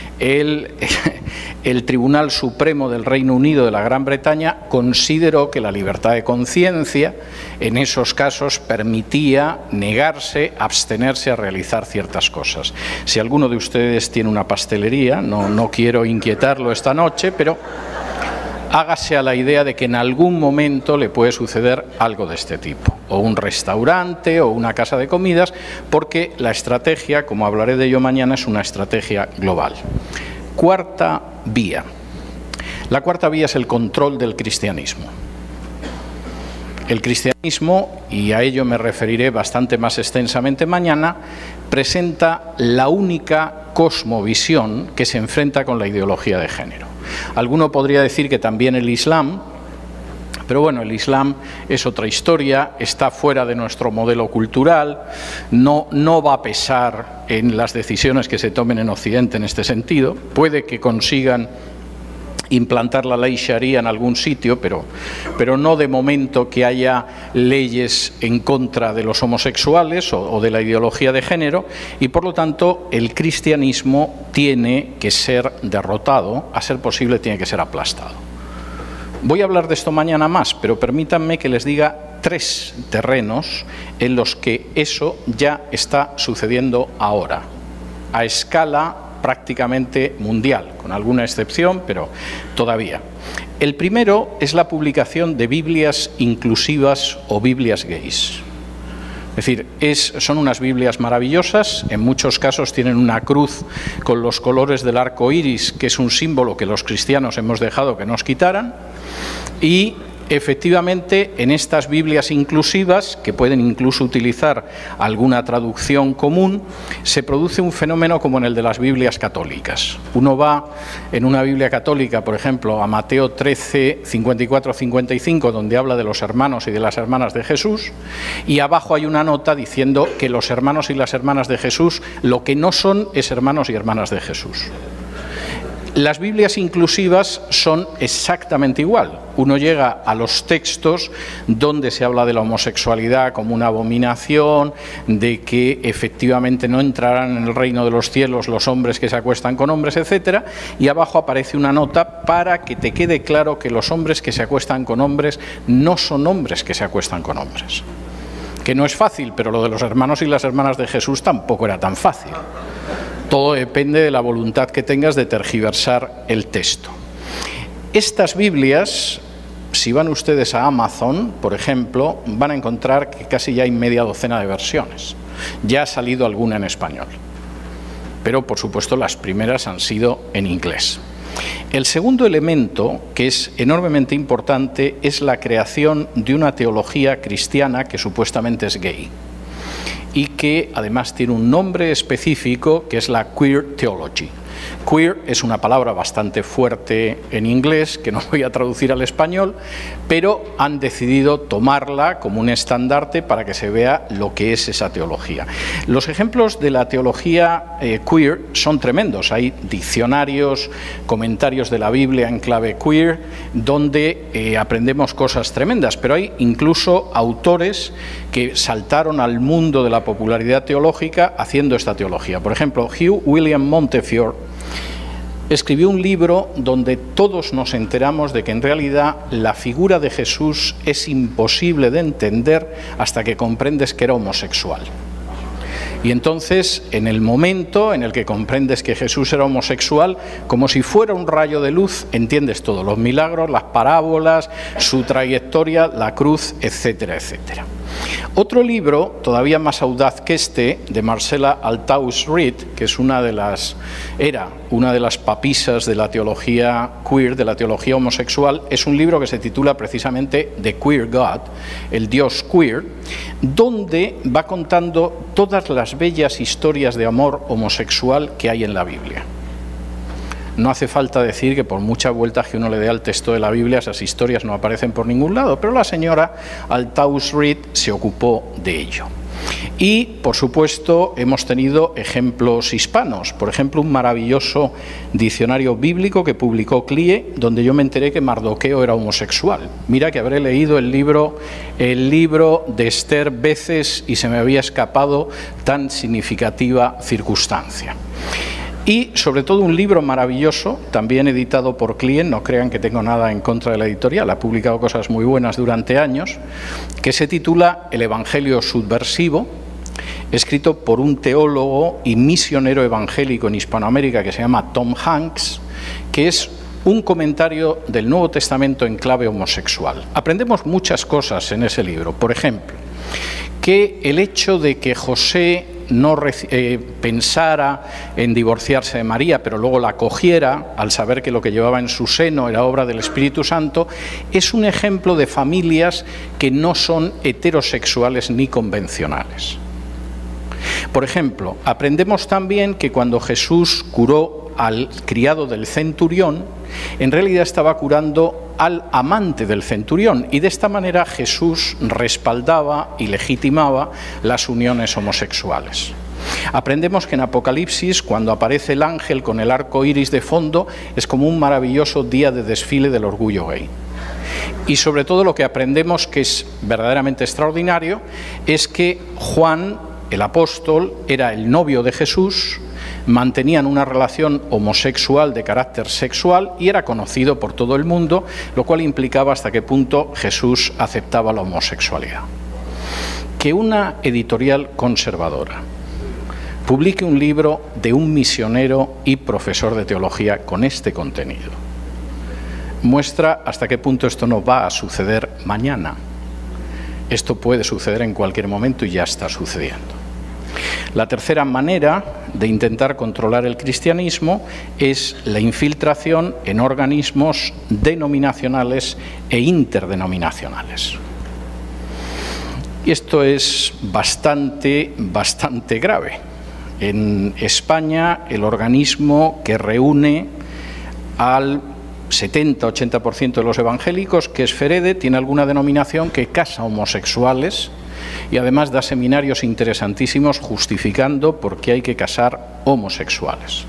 el Tribunal Supremo del Reino Unido de la Gran Bretaña consideró que la libertad de conciencia en esos casos permitía negarse, abstenerse a realizar ciertas cosas. Si alguno de ustedes tiene una pastelería, no quiero inquietarlo esta noche, pero hágase a la idea de que en algún momento le puede suceder algo de este tipo, o un restaurante o una casa de comidas, porque la estrategia, como hablaré de ello mañana, es una estrategia global. Cuarta vía. La cuarta vía es el control del cristianismo. El cristianismo, y a ello me referiré bastante más extensamente mañana, presenta la única cosmovisión que se enfrenta con la ideología de género. Alguno podría decir que también el Islam, pero bueno, el Islam es otra historia, está fuera de nuestro modelo cultural, no va a pesar en las decisiones que se tomen en Occidente en este sentido. Puede que consigan implantar la ley Sharia en algún sitio, pero no de momento que haya leyes en contra de los homosexuales o de la ideología de género, y por lo tanto el cristianismo tiene que ser derrotado, a ser posible tiene que ser aplastado. Voy a hablar de esto mañana más, pero permítanme que les diga 3 terrenos en los que eso ya está sucediendo ahora, a escala prácticamente mundial, con alguna excepción, pero todavía. El primero es la publicación de Biblias inclusivas o Biblias gays. Es decir, son unas Biblias maravillosas, en muchos casos tienen una cruz con los colores del arco iris, que es un símbolo que los cristianos hemos dejado que nos quitaran, y efectivamente en estas Biblias inclusivas, que pueden incluso utilizar alguna traducción común, se produce un fenómeno como en el de las Biblias católicas. Uno va en una Biblia católica, por ejemplo, a Mateo 13, 54-55, donde habla de los hermanos y de las hermanas de Jesús, y abajo hay una nota diciendo que los hermanos y las hermanas de Jesús lo que no son es hermanos y hermanas de Jesús. Las Biblias inclusivas son exactamente igual. Uno llega a los textos donde se habla de la homosexualidad como una abominación, de que efectivamente no entrarán en el reino de los cielos los hombres que se acuestan con hombres, etcétera, y abajo aparece una nota para que te quede claro que los hombres que se acuestan con hombres no son hombres que se acuestan con hombres. Que no es fácil, pero lo de los hermanos y las hermanas de Jesús tampoco era tan fácil. Todo depende de la voluntad que tengas de tergiversar el texto. Estas Biblias, si van ustedes a Amazon, por ejemplo, van a encontrar que casi ya hay media docena de versiones. Ya ha salido alguna en español. Pero, por supuesto, las primeras han sido en inglés. El segundo elemento, que es enormemente importante, es la creación de una teología cristiana que supuestamente es gay, y que además tiene un nombre específico que es la Queer Theology. Queer es una palabra bastante fuerte en inglés, que no voy a traducir al español, pero han decidido tomarla como un estandarte para que se vea lo que es esa teología. Los ejemplos de la teología queer son tremendos. Hay diccionarios, comentarios de la Biblia en clave queer, donde aprendemos cosas tremendas, pero hay incluso autores que saltaron al mundo de la popularidad teológica haciendo esta teología. Por ejemplo, Hugh William Montefiore escribió un libro donde todos nos enteramos de que en realidad la figura de Jesús es imposible de entender hasta que comprendes que era homosexual. Y entonces, en el momento en el que comprendes que Jesús era homosexual, como si fuera un rayo de luz, entiendes todo, los milagros, las parábolas, su trayectoria, la cruz, etcétera, etcétera. Otro libro, todavía más audaz que este, de Marcella Althaus Reed, que es era una de las papisas de la teología queer, de la teología homosexual, es un libro que se titula precisamente The Queer God, el Dios queer, donde va contando todas las bellas historias de amor homosexual que hay en la Biblia. No hace falta decir que por muchas vueltas que uno le dé al texto de la Biblia, esas historias no aparecen por ningún lado, pero la señora Althaus Reed se ocupó de ello. Y, por supuesto, hemos tenido ejemplos hispanos. Por ejemplo, un maravilloso diccionario bíblico que publicó CLIE, donde yo me enteré que Mardoqueo era homosexual. Mira que habré leído el libro de Esther veces y se me había escapado tan significativa circunstancia. Y, sobre todo, un libro maravilloso, también editado por CLIE, no crean que tengo nada en contra de la editorial, ha publicado cosas muy buenas durante años, que se titula El Evangelio Subversivo, escrito por un teólogo y misionero evangélico en Hispanoamérica que se llama Tom Hanks, que es un comentario del Nuevo Testamento en clave homosexual. Aprendemos muchas cosas en ese libro. Por ejemplo, que el hecho de que José pensara en divorciarse de María, pero luego la acogiera al saber que lo que llevaba en su seno era obra del Espíritu Santo, es un ejemplo de familias que no son heterosexuales ni convencionales. Por ejemplo, aprendemos también que cuando Jesús curó al criado del centurión, en realidad estaba curando al amante del centurión, y de esta manera Jesús respaldaba y legitimaba las uniones homosexuales. Aprendemos que en Apocalipsis, cuando aparece el ángel con el arco iris de fondo, es como un maravilloso día de desfile del orgullo gay. Y sobre todo lo que aprendemos, que es verdaderamente extraordinario, es que Juan, el apóstol, era el novio de Jesús, mantenían una relación homosexual de carácter sexual y era conocido por todo el mundo, lo cual implicaba hasta qué punto Jesús aceptaba la homosexualidad. Que una editorial conservadora publique un libro de un misionero y profesor de teología con este contenido muestra hasta qué punto esto no va a suceder mañana. Esto puede suceder en cualquier momento y ya está sucediendo. La tercera manera de intentar controlar el cristianismo es la infiltración en organismos denominacionales e interdenominacionales. Y esto es bastante grave. En España, el organismo que reúne al 70-80% de los evangélicos, que es FEREDE, tiene alguna denominación que casa homosexuales y además da seminarios interesantísimos justificando por qué hay que casar homosexuales.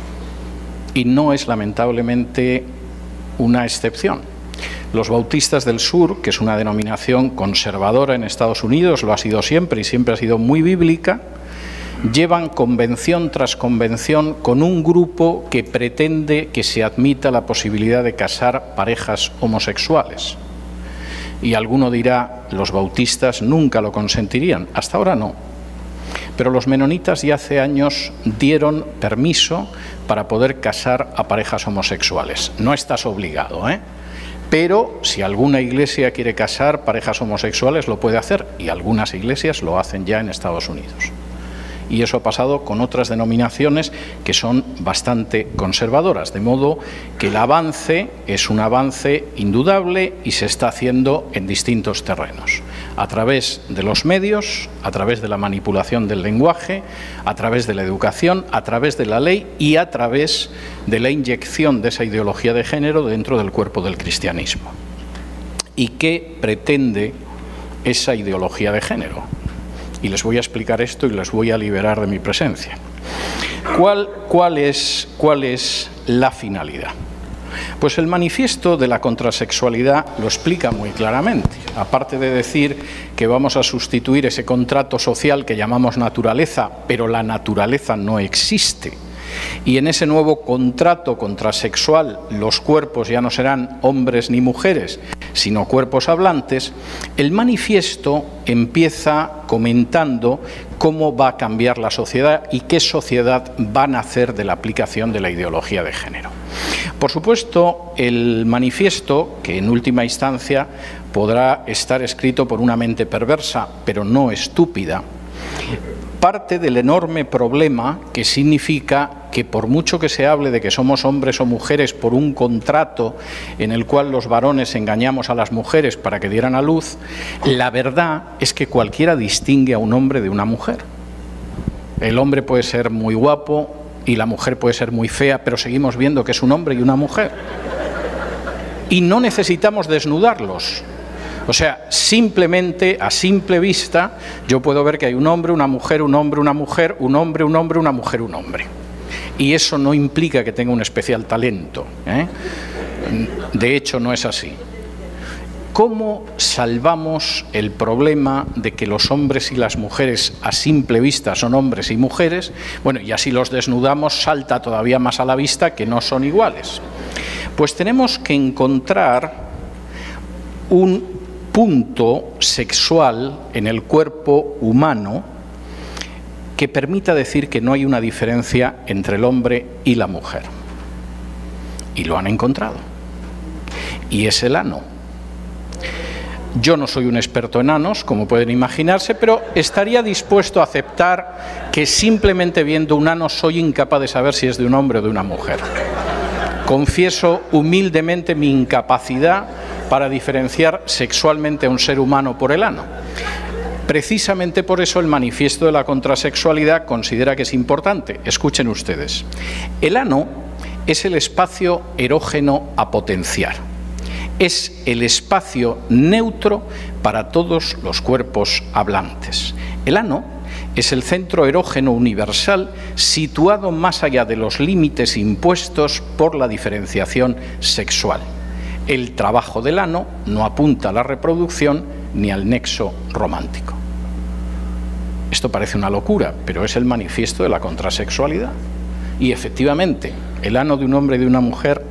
Y no es lamentablemente una excepción. Los Bautistas del Sur, que es una denominación conservadora en Estados Unidos, lo ha sido siempre y siempre ha sido muy bíblica, llevan convención tras convención con un grupo que pretende que se admita la posibilidad de casar parejas homosexuales. Y alguno dirá, los bautistas nunca lo consentirían. Hasta ahora no. Pero los menonitas ya hace años dieron permiso para poder casar a parejas homosexuales. No estás obligado, pero si alguna iglesia quiere casar parejas homosexuales lo puede hacer, y algunas iglesias lo hacen ya en Estados Unidos. Y eso ha pasado con otras denominaciones que son bastante conservadoras, de modo que el avance es un avance indudable y se está haciendo en distintos terrenos, a través de los medios, a través de la manipulación del lenguaje, a través de la educación, a través de la ley y a través de la inyección de esa ideología de género dentro del cuerpo del cristianismo. ¿Y qué pretende esa ideología de género? Y les voy a explicar esto y les voy a liberar de mi presencia. ¿Cuál es la finalidad? Pues el manifiesto de la contrasexualidad lo explica muy claramente. Aparte de decir que vamos a sustituir ese contrato social que llamamos naturaleza, pero la naturaleza no existe. Y en ese nuevo contrato contrasexual los cuerpos ya no serán hombres ni mujeres, sino cuerpos hablantes, el manifiesto empieza comentando cómo va a cambiar la sociedad y qué sociedad va a nacer de la aplicación de la ideología de género. Por supuesto, el manifiesto, que en última instancia podrá estar escrito por una mente perversa, pero no estúpida, parte del enorme problema que significa que por mucho que se hable de que somos hombres o mujeres por un contrato en el cual los varones engañamos a las mujeres para que dieran a luz, la verdad es que cualquiera distingue a un hombre de una mujer. El hombre puede ser muy guapo y la mujer puede ser muy fea, pero seguimos viendo que es un hombre y una mujer. Y no necesitamos desnudarlos. O sea, simplemente, a simple vista, yo puedo ver que hay un hombre, una mujer, un hombre, una mujer, un hombre, un hombre, una mujer, un hombre. Y eso no implica que tenga un especial talento, De hecho, no es así. ¿Cómo salvamos el problema de que los hombres y las mujeres a simple vista son hombres y mujeres? Bueno, y así los desnudamos, salta todavía más a la vista que no son iguales. Pues tenemos que encontrar un punto sexual en el cuerpo humano que permita decir que no hay una diferencia entre el hombre y la mujer. Y lo han encontrado. Y es el ano. Yo no soy un experto en anos, como pueden imaginarse, pero estaría dispuesto a aceptar que simplemente viendo un ano soy incapaz de saber si es de un hombre o de una mujer. Confieso humildemente mi incapacidad para diferenciar sexualmente a un ser humano por el ano. Precisamente por eso el Manifiesto de la Contrasexualidad considera que es importante. Escuchen ustedes. El ano es el espacio erógeno a potenciar. Es el espacio neutro para todos los cuerpos hablantes. El ano es el centro erógeno universal situado más allá de los límites impuestos por la diferenciación sexual. El trabajo del ano no apunta a la reproducción ni al nexo romántico. Esto parece una locura, pero es el Manifiesto de la Contrasexualidad. Y efectivamente, el ano de un hombre y de una mujer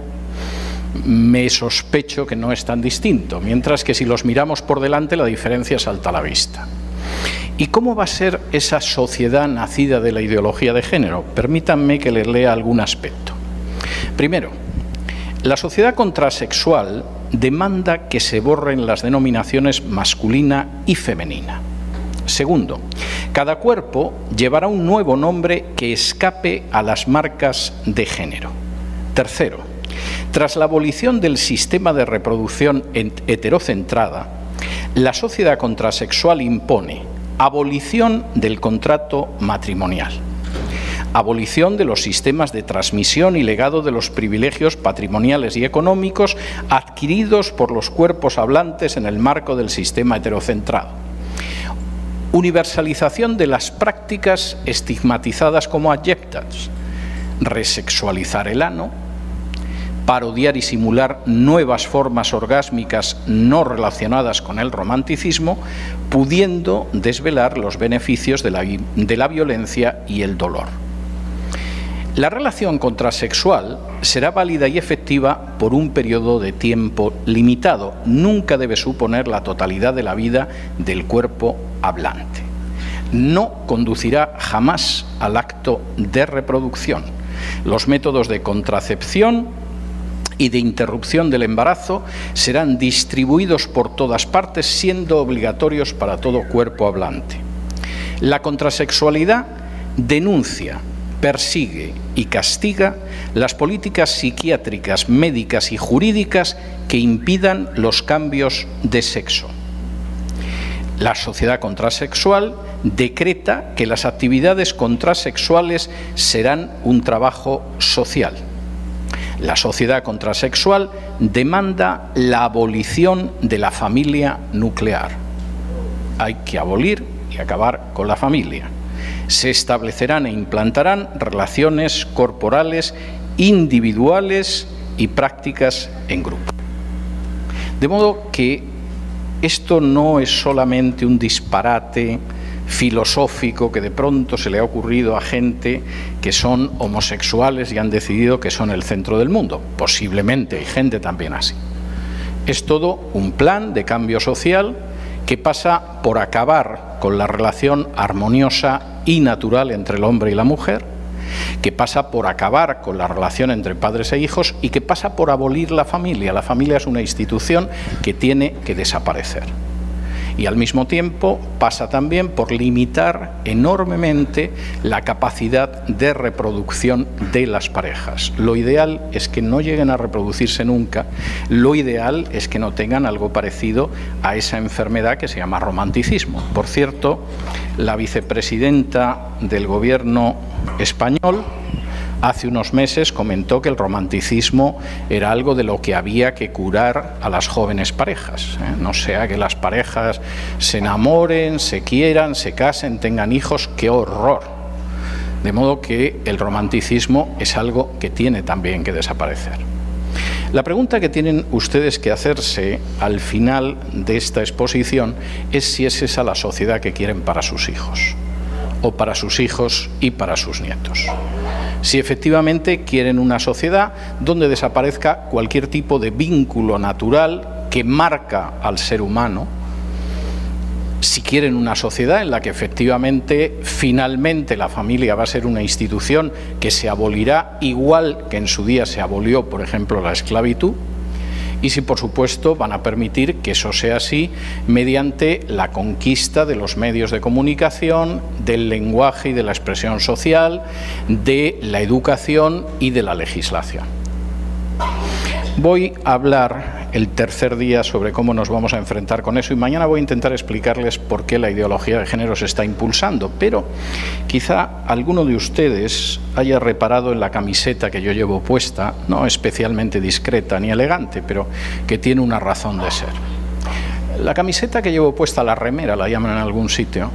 me sospecho que no es tan distinto, mientras que si los miramos por delante la diferencia salta a la vista. ¿Y cómo va a ser esa sociedad nacida de la ideología de género? Permítanme que les lea algún aspecto. Primero, la sociedad contrasexual demanda que se borren las denominaciones masculina y femenina. Segundo, cada cuerpo llevará un nuevo nombre que escape a las marcas de género. Tercero, tras la abolición del sistema de reproducción heterocentrada, la sociedad contrasexual impone abolición del contrato matrimonial, abolición de los sistemas de transmisión y legado de los privilegios patrimoniales y económicos adquiridos por los cuerpos hablantes en el marco del sistema heterocentrado, universalización de las prácticas estigmatizadas como abyectas, resexualizar el ano, parodiar y simular nuevas formas orgásmicas no relacionadas con el romanticismo, pudiendo desvelar los beneficios de la violencia y el dolor. La relación contrasexual será válida y efectiva por un periodo de tiempo limitado. Nunca debe suponer la totalidad de la vida del cuerpo hablante. No conducirá jamás al acto de reproducción. Los métodos de contracepción y de interrupción del embarazo serán distribuidos por todas partes, siendo obligatorios para todo cuerpo hablante. La contrasexualidad denuncia, persigue y castiga las políticas psiquiátricas, médicas y jurídicas que impidan los cambios de sexo. La sociedad contrasexual decreta que las actividades contrasexuales serán un trabajo social. La sociedad contrasexual demanda la abolición de la familia nuclear. Hay que abolir y acabar con la familia. Se establecerán e implantarán relaciones corporales individuales y prácticas en grupo. De modo que esto no es solamente un disparate filosófico que de pronto se le ha ocurrido a gente que son homosexuales y han decidido que son el centro del mundo. Posiblemente hay gente también así. Es todo un plan de cambio social que pasa por acabar con la relación armoniosa y natural entre el hombre y la mujer, que pasa por acabar con la relación entre padres e hijos y que pasa por abolir la familia. La familia es una institución que tiene que desaparecer. Y al mismo tiempo pasa también por limitar enormemente la capacidad de reproducción de las parejas. Lo ideal es que no lleguen a reproducirse nunca, lo ideal es que no tengan algo parecido a esa enfermedad que se llama romanticismo. Por cierto, la vicepresidenta del Gobierno español hace unos meses comentó que el romanticismo era algo de lo que había que curar a las jóvenes parejas. No sea que las parejas se enamoren, se quieran, se casen, tengan hijos. ¡Qué horror! De modo que el romanticismo es algo que tiene también que desaparecer. La pregunta que tienen ustedes que hacerse al final de esta exposición es si es esa la sociedad que quieren para sus hijos, o para sus hijos y para sus nietos. Si efectivamente quieren una sociedad donde desaparezca cualquier tipo de vínculo natural que marca al ser humano, si quieren una sociedad en la que efectivamente finalmente la familia va a ser una institución que se abolirá igual que en su día se abolió, por ejemplo, la esclavitud, y si, por supuesto, van a permitir que eso sea así mediante la conquista de los medios de comunicación, del lenguaje y de la expresión social, de la educación y de la legislación. Voy a hablar el tercer día sobre cómo nos vamos a enfrentar con eso y mañana voy a intentar explicarles por qué la ideología de género se está impulsando, pero quizá alguno de ustedes haya reparado en la camiseta que yo llevo puesta, no especialmente discreta ni elegante, pero que tiene una razón de ser. La camiseta que llevo puesta, la remera, la llaman en algún sitio,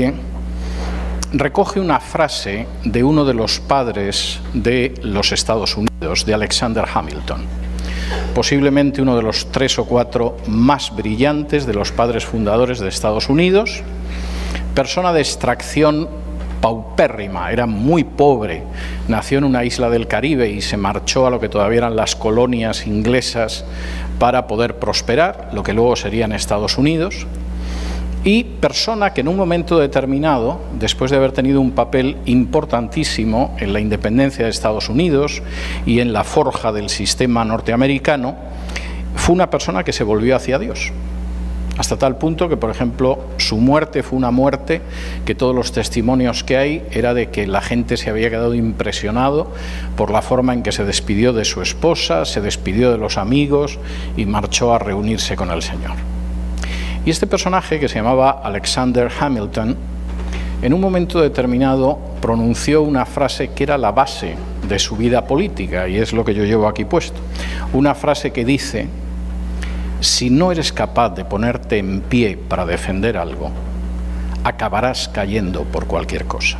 recoge una frase de uno de los padres de los Estados Unidos, de Alexander Hamilton. Posiblemente uno de los 3 o 4 más brillantes de los padres fundadores de Estados Unidos, persona de extracción paupérrima, era muy pobre, nació en una isla del Caribe y se marchó a lo que todavía eran las colonias inglesas para poder prosperar, lo que luego serían Estados Unidos, y persona que en un momento determinado, después de haber tenido un papel importantísimo en la independencia de Estados Unidos y en la forja del sistema norteamericano, fue una persona que se volvió hacia Dios. Hasta tal punto que, por ejemplo, su muerte fue una muerte que todos los testimonios que hay era de que la gente se había quedado impresionado por la forma en que se despidió de su esposa, se despidió de los amigos y marchó a reunirse con el Señor. Y este personaje, que se llamaba Alexander Hamilton, en un momento determinado pronunció una frase que era la base de su vida política, y es lo que yo llevo aquí puesto. Una frase que dice: si no eres capaz de ponerte en pie para defender algo, acabarás cayendo por cualquier cosa.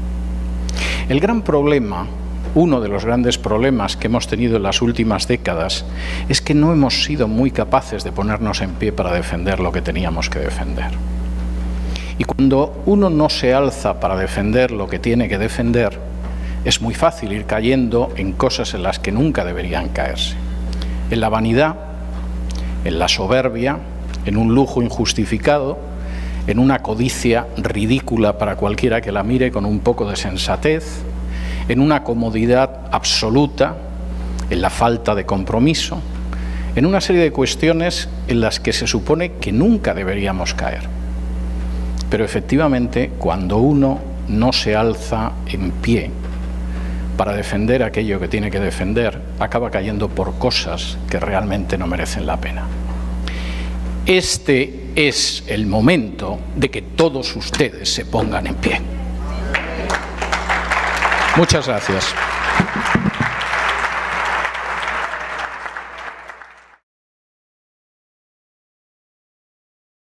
El gran problema, uno de los grandes problemas que hemos tenido en las últimas décadas, es que no hemos sido muy capaces de ponernos en pie para defender lo que teníamos que defender. Y cuando uno no se alza para defender lo que tiene que defender, es muy fácil ir cayendo en cosas en las que nunca deberían caerse. En la vanidad, en la soberbia, en un lujo injustificado, en una codicia ridícula para cualquiera que la mire con un poco de sensatez, en una comodidad absoluta, en la falta de compromiso, en una serie de cuestiones en las que se supone que nunca deberíamos caer. Pero efectivamente, cuando uno no se alza en pie para defender aquello que tiene que defender, acaba cayendo por cosas que realmente no merecen la pena. Este es el momento de que todos ustedes se pongan en pie. Muchas gracias.